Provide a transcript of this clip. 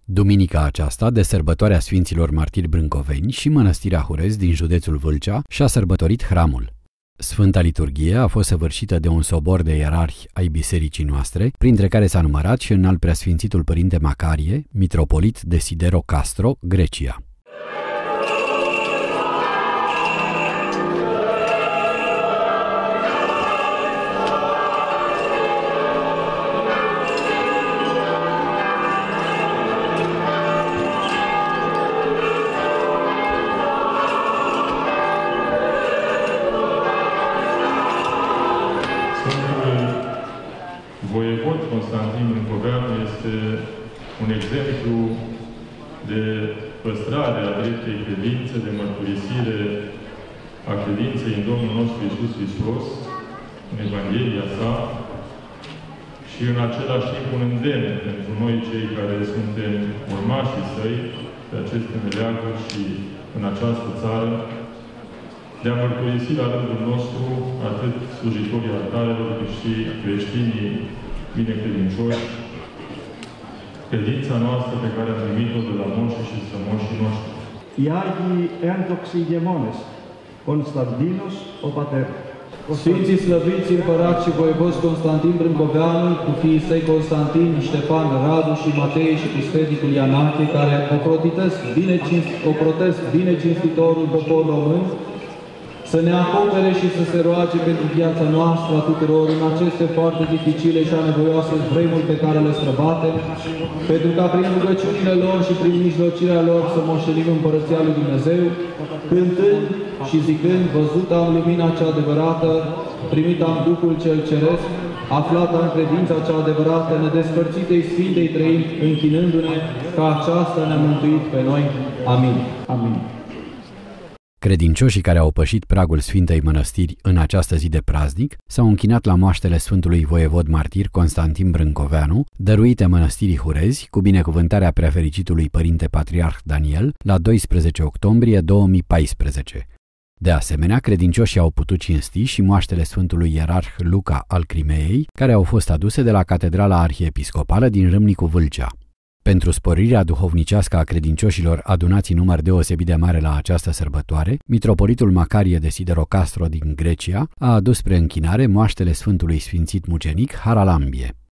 Duminica aceasta, de sărbătoarea Sfinților Martiri Brâncoveni, și Mănăstirea Hurez din județul Vâlcea și-a sărbătorit hramul. Sfânta liturghie a fost săvârșită de un sobor de ierarhi ai bisericii noastre, printre care s-a numărat și înalt preasfințitul Părinte Macarie, mitropolit de Siderocastro, Grecia. Voievod Constantin Brâncoveanu este un exemplu de păstrare a dreptei credințe, de mărturisire a credinței în Domnul nostru Iisus Hristos, în Evanghelia sa, și în același timp un îndemn pentru noi cei care suntem urmașii săi pe aceste meleaguri și în această țară, de a mărturisi la rândul nostru atât slujitorii altarelor, cât și creștinii binecredincioși, credința noastră pe care am primit-o de la moșii și strămoșii noștri. Iagi entoxigemones, Constantinos, o pater. Sfinții slăviți împărați și voievozi Constantin Brâncoveanu, cu fiii săi Constantin, Ștefan, Radu și Matei și cu sfeticul Ianache, care ocrotesc bine cinstitorul popor român, să ne acopere și să se roage pentru viața noastră a tuturor în aceste foarte dificile și anevoioase vremuri pe care le străbatem, pentru ca prin rugăciunile lor și prin mijlocirea lor să moștenim Împărăția lui Dumnezeu, cântând și zicând: văzut am lumina cea adevărată, primit am Duhul cel Ceresc, aflat am credința cea adevărată, nedespărțitei Sfintei Trăimi, închinându-ne ca aceasta ne-a mântuit pe noi. Amin. Amin. Credincioșii care au pășit pragul Sfintei Mănăstiri în această zi de praznic s-au închinat la moaștele Sfântului Voievod Martir Constantin Brâncoveanu, dăruite Mănăstirii Hurezi, cu binecuvântarea Preafericitului Părinte Patriarh Daniel, la 12 octombrie 2014. De asemenea, credincioșii au putut cinsti și moaștele Sfântului Ierarh Luca al Crimeei, care au fost aduse de la Catedrala Arhiepiscopală din Râmnicu Vâlcea. Pentru sporirea duhovnicească a credincioșilor adunați în număr deosebit de mare la această sărbătoare, mitropolitul Macarie de Siderocastro din Grecia a adus spre închinare moaștele Sfântului Sfințit Mucenic Haralambie.